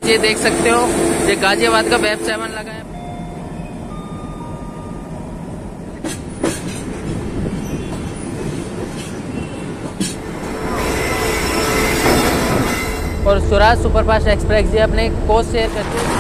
ये देख सकते हो, ये गाजियाबाद का वेब 7 लगा है। और स्वराज सुपरफास्ट एक्सप्रेस ये अपने कोच शेयर करते हैं।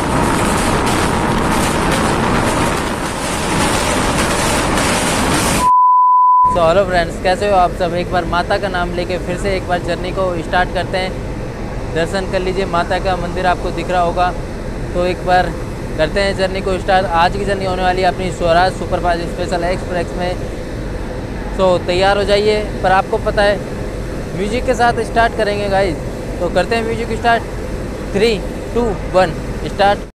तो हेलो फ्रेंड्स, कैसे हो आप सब। एक बार माता का नाम लेके फिर से एक बार जर्नी को स्टार्ट करते हैं। दर्शन कर लीजिए, माता का मंदिर आपको दिख रहा होगा। तो एक बार करते हैं जर्नी को स्टार्ट। आज की जर्नी होने वाली है अपनी स्वराज सुपरफास्ट स्पेशल एक्सप्रेस में। तो तैयार हो जाइए। पर आपको पता है म्यूजिक के साथ स्टार्ट करेंगे गाइज। तो करते हैं म्यूजिक स्टार्ट। 3, 2, 1 स्टार्ट।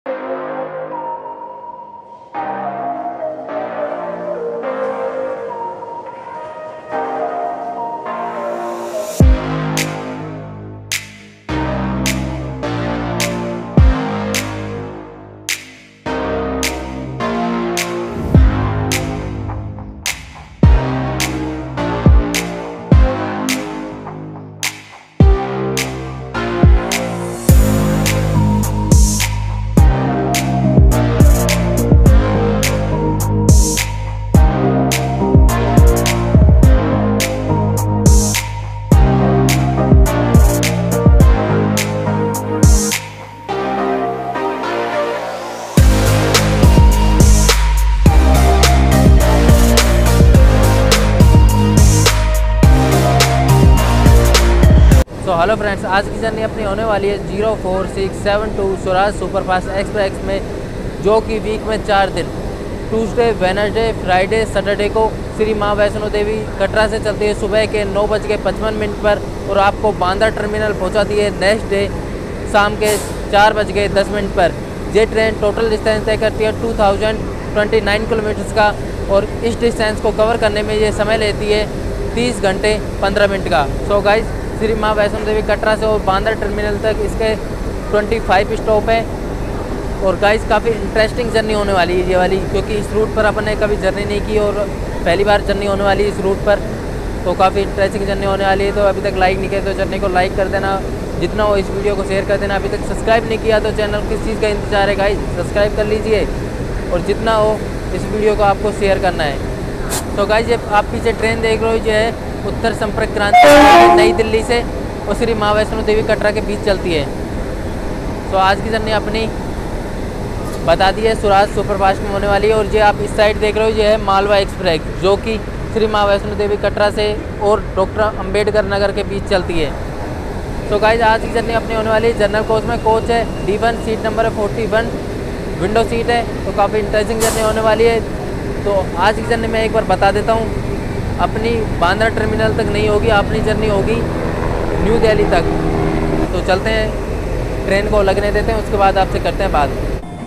तो हेलो फ्रेंड्स, आज की जर्नी अपनी होने वाली है 04672 स्वराज सुपरफास्ट एक्सप्रेस में, जो कि वीक में 4 दिन ट्यूसडे, वेडनेसडे, फ्राइडे, सैटरडे को श्री माँ वैष्णो देवी कटरा से चलती है सुबह के 9:55 पर और आपको बांद्रा टर्मिनल पहुंचाती है नेक्स्ट डे शाम के 4:10 पर। ये ट्रेन टोटल डिस्टेंस तय करती है 2029 किलोमीटर्स का और इस डिस्टेंस को कवर करने में ये समय लेती है 30 घंटे 15 मिनट का। सो गाइज, श्री माँ वैष्णो देवी कटरा से और बांद्रा टर्मिनल तक इसके 25 स्टॉप है। और गाइस, काफ़ी इंटरेस्टिंग जर्नी होने वाली है ये वाली, क्योंकि इस रूट पर अपन ने कभी जर्नी नहीं की और पहली बार जर्नी होने वाली है इस रूट पर। तो काफ़ी इंटरेस्टिंग जर्नी होने वाली है। तो अभी तक लाइक नहीं किया तो जर्नी को लाइक कर देना, जितना हो इस वीडियो को शेयर कर देना। अभी तक सब्सक्राइब नहीं किया तो चैनल किस चीज़ का इंतजार है गाइस, सब्सक्राइब कर लीजिए और जितना हो इस वीडियो को आपको शेयर करना है। तो गाइस, ये आप पीछे ट्रेन देख रहे हो, जो है उत्तर संपर्क क्रांति नई दिल्ली से और श्री माँ वैष्णो देवी कटरा के बीच चलती है। तो आज की जर्नी अपनी बता दी है, स्वराज सुपरफास्ट में होने वाली है। और ये आप इस साइड देख रहे हो, ये है मालवा एक्सप्रेस, जो कि श्री माँ वैष्णो देवी कटरा से और डॉक्टर अंबेडकर नगर के बीच चलती है। तो गाइस, आज की जर्नी अपनी होने वाली है जनरल कोच में। कोच है D1, सीट नंबर है 41, विंडो सीट है। तो काफ़ी इंटरेस्टिंग जर्नी होने वाली है। तो आज की जर्नी मैं एक बार बता देता हूँ, अपनी बांद्रा टर्मिनल तक नहीं होगी, अपनी जर्नी होगी न्यू दिल्ली तक। तो चलते हैं, ट्रेन को लगने देते हैं, उसके बाद आपसे करते हैं बात।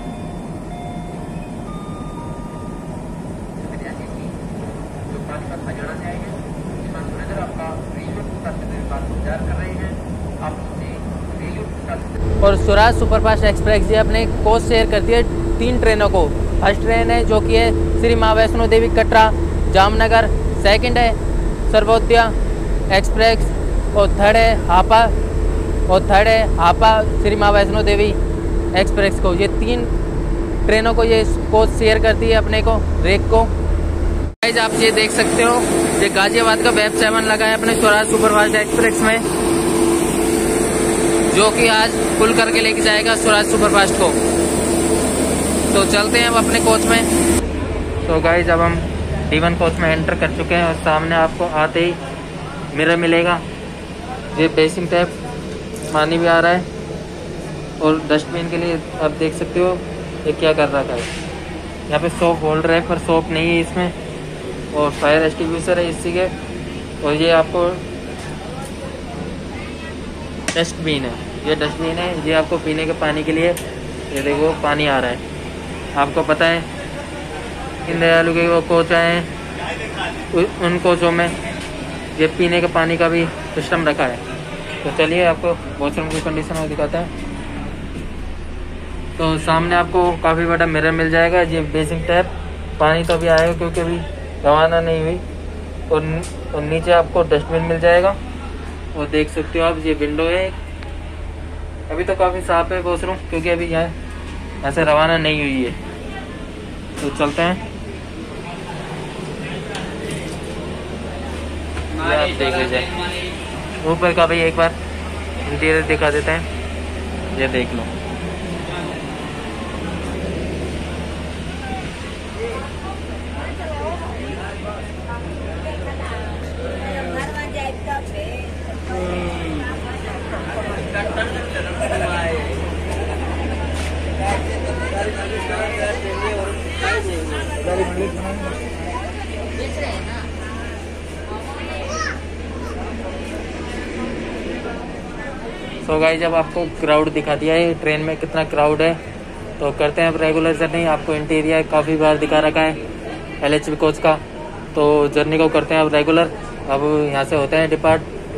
और स्वराज सुपरफास्ट एक्सप्रेस ये अपने कोच शेयर करती है 3 ट्रेनों को। फर्स्ट ट्रेन है जो कि है श्री माँ वैष्णो देवी कटरा जामनगर, सेकंड है सर्वोदया एक्सप्रेस और थर्ड है हापा श्री माँ वैष्णो देवी एक्सप्रेस को। ये 3 ट्रेनों को ये कोच शेयर करती है अपने को, रेक को। गाइस, आप ये देख सकते हो, ये गाजियाबाद का वेब 7 लगा है अपने स्वराज सुपरफास्ट एक्सप्रेस में, जो कि आज फुल करके लेके जाएगा स्वराज सुपरफास्ट को। तो चलते हैं अब अपने कोच में। तो गाइस, अब हम D1 कोच में एंटर कर चुके हैं और सामने आपको आते ही मिरर मिलेगा। ये बेसिंग टैप, पानी भी आ रहा है और डस्टबिन के लिए आप देख सकते हो ये क्या कर रहा था। यहाँ पे सोप होल्डर है पर सोप नहीं है इसमें, और फायर एक्सटिंग्विशर है इसी के। और ये आपको डस्टबिन है, ये डस्टबिन है, ये आपको पीने के पानी के लिए, ये देखो पानी आ रहा है। आपको पता है दीनदयालु के वो कोच आए हैं, उन कोचों में ये पीने के पानी का भी सिस्टम रखा है। तो चलिए आपको वॉशरूम की कंडीशन में दिखाते हैं। तो सामने आपको काफ़ी बड़ा मिरर मिल जाएगा। ये बेसिंग टैप, पानी तो अभी आएगा क्योंकि अभी रवाना नहीं हुई। और नीचे आपको डस्टबिन मिल जाएगा। और देख सकते हो आप, ये विंडो है अभी तो काफ़ी साफ है कोसरूं, क्योंकि अभी यहाँ ऐसे रवाना नहीं हुई है। तो चलते हैं, आप देख लीजिए ऊपर का भी एक बार इंटीरियर दिखा देते हैं, ये देख लो। सो गाइस, जब आपको क्राउड दिखा दिया है ट्रेन में कितना क्राउड है, तो करते हैं अब रेगुलर जर्नी। आपको इंटीरियर काफ़ी बार दिखा रखा है LHB कोच का, तो जर्नी को करते हैं अब रेगुलर। अब यहाँ से होते हैं डिपार्ट।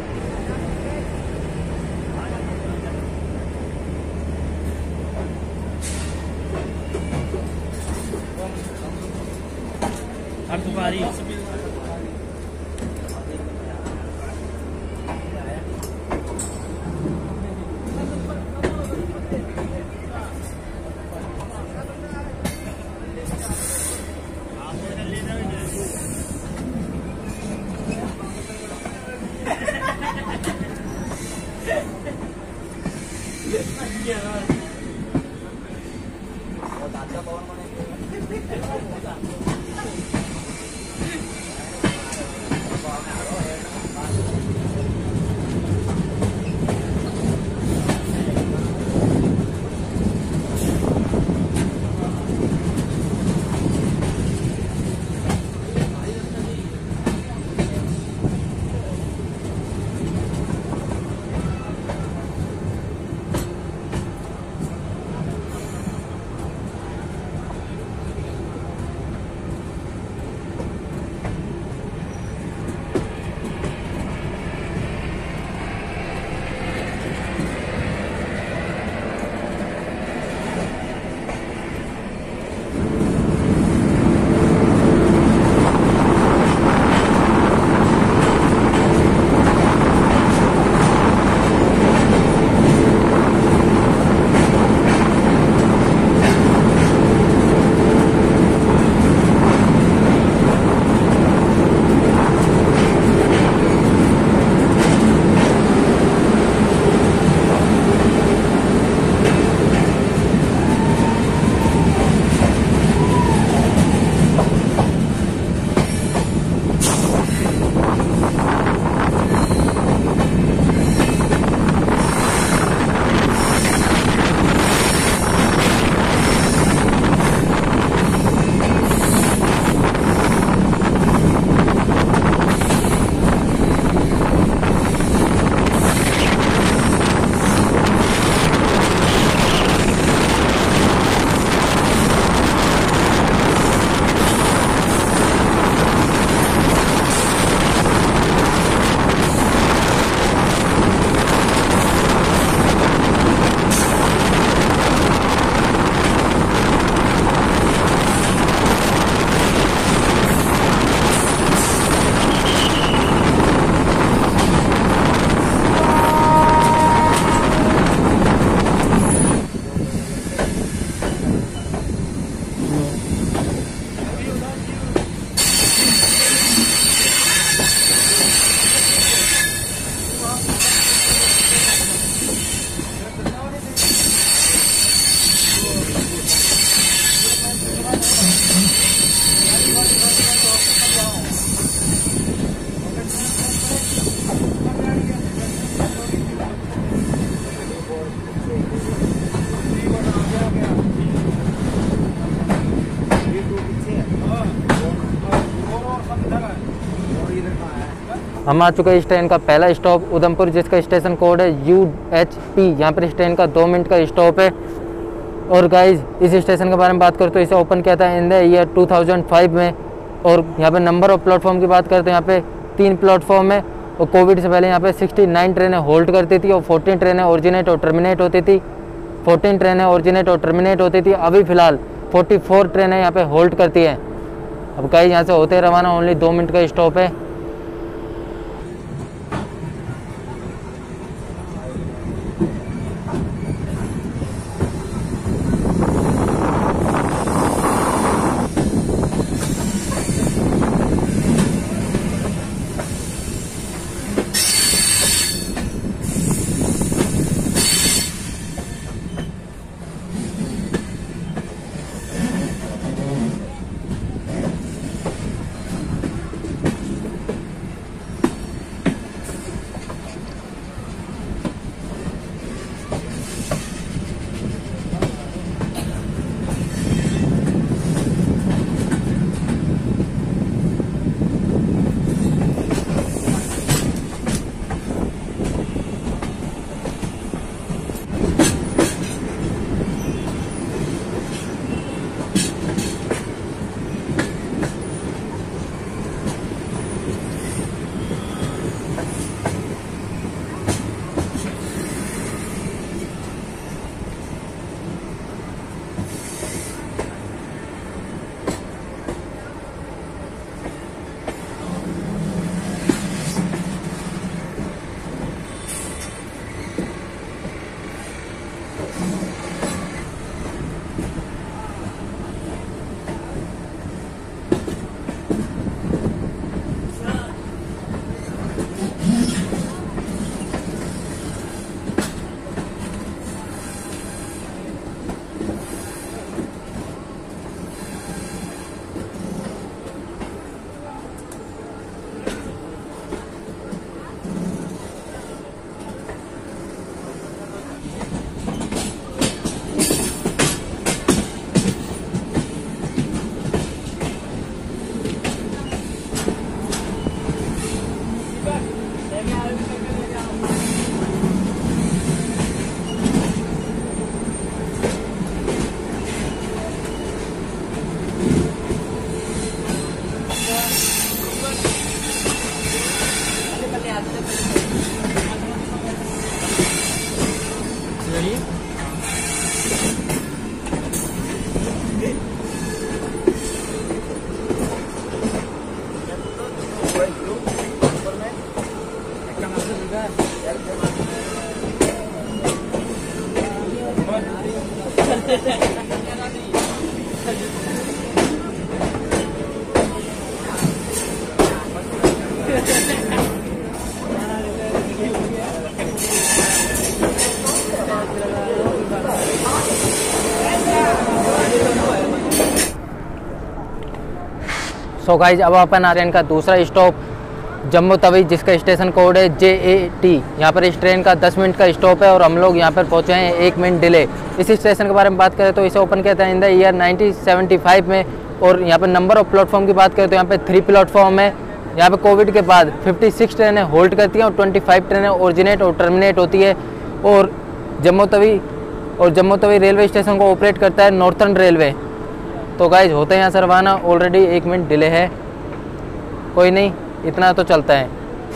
हम आ चुके हैं इस ट्रेन का पहला स्टॉप उधमपुर, जिसका स्टेशन कोड है UHP। यहाँ पर इस ट्रेन का 2 मिनट का स्टॉप है। और गाइज इस स्टेशन के बारे में बात करें तो इसे ओपन किया था इन द ईयर 2005 में। और यहाँ पे नंबर ऑफ प्लेटफॉर्म की बात करते हैं, यहाँ पे 3 प्लेटफॉर्म है। और कोविड से पहले यहाँ पे 69 ट्रेनें होल्ड करती थी और 14 ट्रेनें ओरिजिनेट और टर्मिनेट होती थी। 14 ट्रेनें ओरिजिनेट और टर्मिनेट होती थी। अभी फ़िलहाल 44 ट्रेनें यहाँ पे होल्ड करती हैं। अब गाइज यहाँ से होते रवाना, ओनली 2 मिनट का स्टॉप है। सो गाइज अब अपन आ रहे हैं इनका दूसरा स्टॉप जम्मू तवी, जिसका स्टेशन कोड है JAT। यहाँ पर इस ट्रेन का 10 मिनट का स्टॉप है और हम लोग यहाँ पर पहुँचे हैं 1 मिनट डिले। इस स्टेशन के बारे में बात करें तो इसे ओपन किया था इन द ईयर 1975 में। और यहाँ पर नंबर ऑफ प्लेटफॉर्म की बात करें तो यहाँ पे 3 प्लेटफॉर्म है। यहाँ पे कोविड के बाद 56 ट्रेनें होल्ड करती हैं और 25 ट्रेनें ओरिजिनेट और टर्मिनेट होती है। और जम्मू तवी रेलवे स्टेशन को ऑपरेट करता है नॉर्थर्न रेलवे। तो गाइज होते हैं यहाँ से रवाना। ऑलरेडी 1 मिनट डिले है, कोई नहीं, इतना तो चलता है।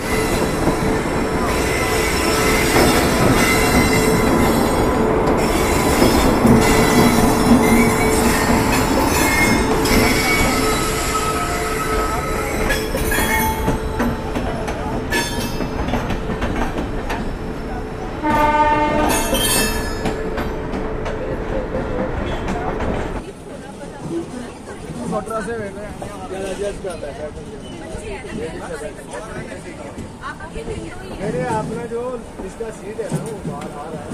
मेरे अपना जो इसका सीट है ना वो बाहर आ रहा है।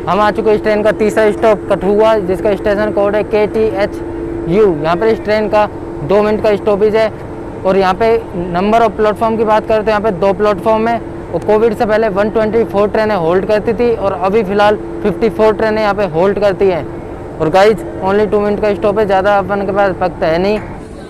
हम आ चुके हैं इस ट्रेन का तीसरा स्टॉप कठुआ, जिसका स्टेशन कोड है KTHU। यहाँ पर इस ट्रेन का 2 मिनट का स्टॉपेज है। और यहाँ पे नंबर ऑफ प्लेटफॉर्म की बात करें तो यहाँ पे 2 प्लेटफॉर्म है। और कोविड से पहले 124 ट्रेनें होल्ड करती थी और अभी फ़िलहाल 54 ट्रेनें यहाँ पे होल्ड करती हैं। और गाइज ओनली 2 मिनट का स्टॉप है, ज़्यादा अपन के पास वक्त है नहीं।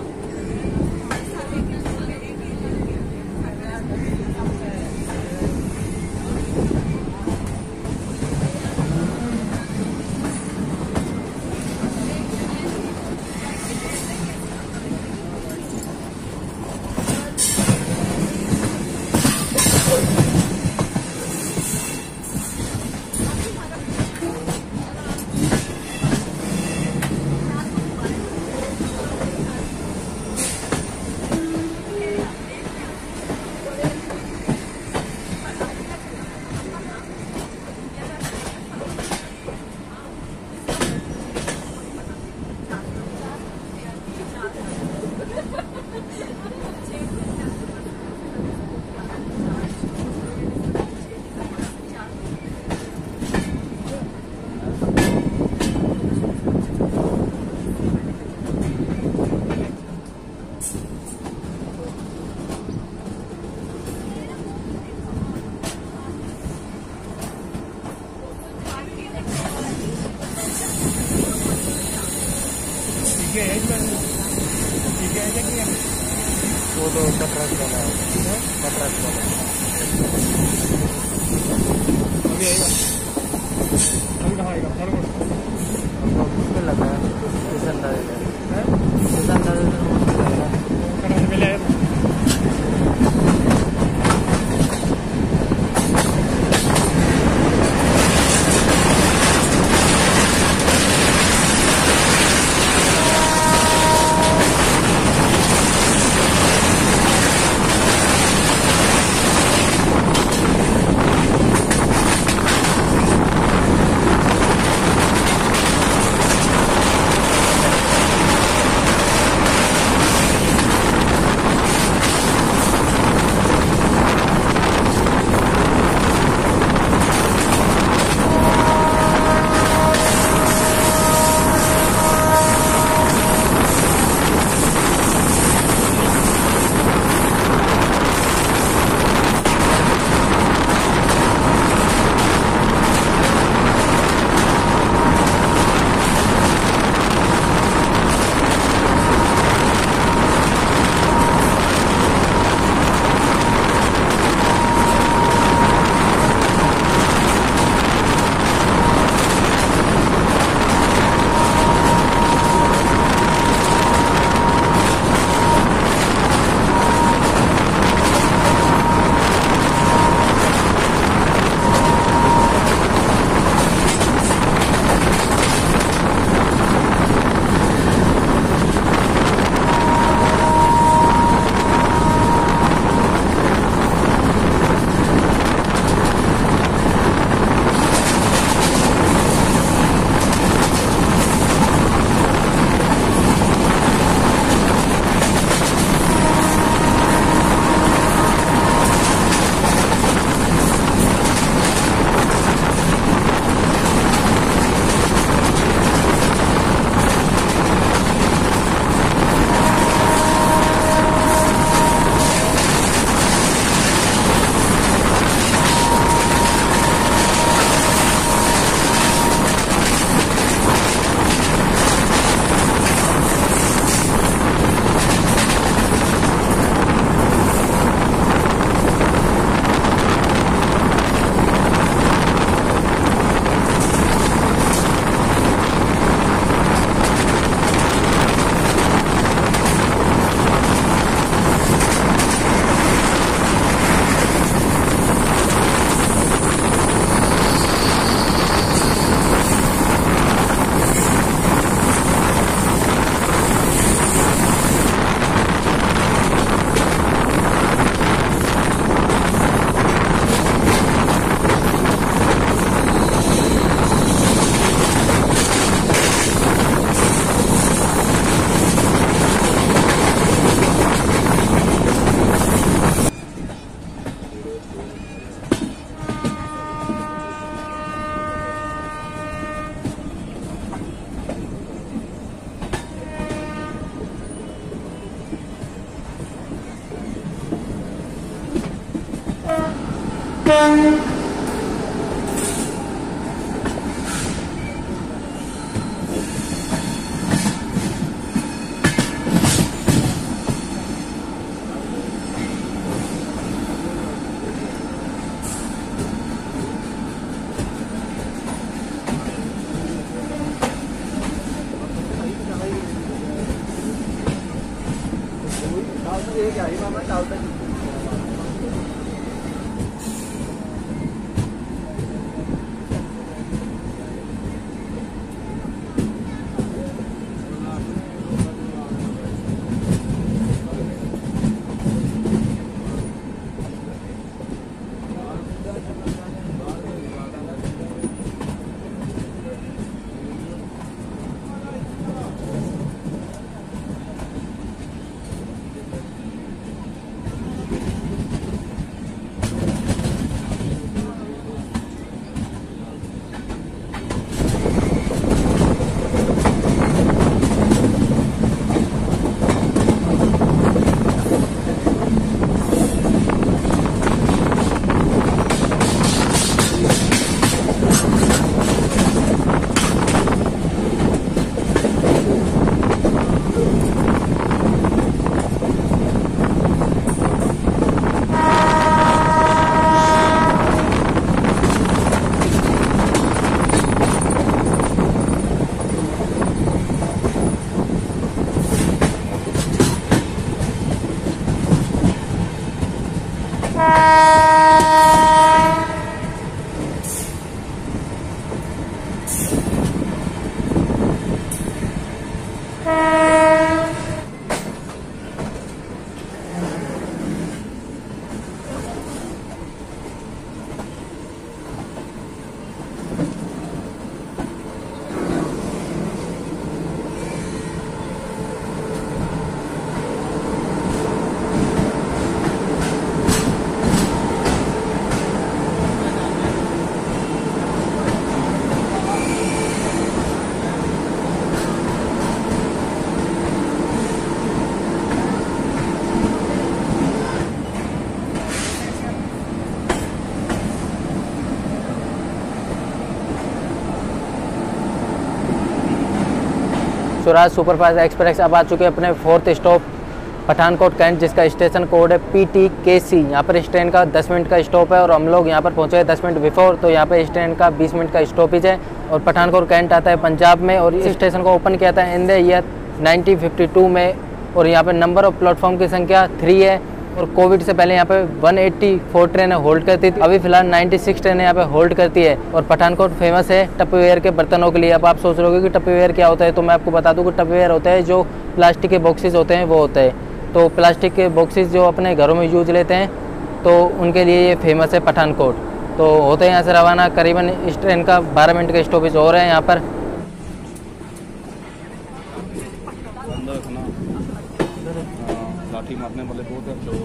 वो तो कटराच वाला है, कटराच वाला अभी आएगा। अभी कहाँ आएगा? हमको मुश्किल लगा है किसान पहले आया। स्वराज सुपरफास्ट एक्सप्रेस अब आ चुके हैं अपने 4th स्टॉप पठानकोट कैंट, जिसका स्टेशन कोड है PTKC। यहाँ पर इस ट्रेन का 10 मिनट का स्टॉप है और हम लोग यहाँ पर पहुँचे हैं 10 मिनट बिफोर। तो यहाँ पर इस ट्रेन का 20 मिनट का स्टॉपेज है और पठानकोट कैंट आता है पंजाब में। और इस स्टेशन को ओपन किया था इन द ईयर 1952 में। और यहाँ पर नंबर ऑफ प्लेटफॉर्म की संख्या 3 है। और कोविड से पहले यहाँ पे 184 ट्रेनें होल्ड करती थी, अभी फिलहाल 96 ट्रेनें यहाँ पे होल्ड करती है। और पठानकोट फेमस है टपरवेयर के बर्तनों के लिए। अब आप सोच रहे होगे कि टपरवेयर क्या होता है, तो मैं आपको बता दूं कि टपरवेयर होता है जो प्लास्टिक के बॉक्सेस होते हैं, वो होता है। तो प्लास्टिक के बॉक्सेस जो अपने घरों में यूज लेते हैं, तो उनके लिए ये फेमस है पठानकोट। तो होते हैं यहाँ से रवाना। करीबन इस ट्रेन का 12 मिनट का स्टॉपेज हो रहा है यहाँ पर। लाठी मारने वाले बहुत है जो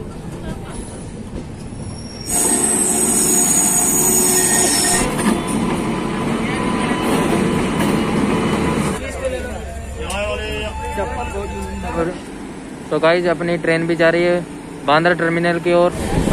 तो गाइस अपनी ट्रेन भी जा रही है बांद्रा टर्मिनल की ओर।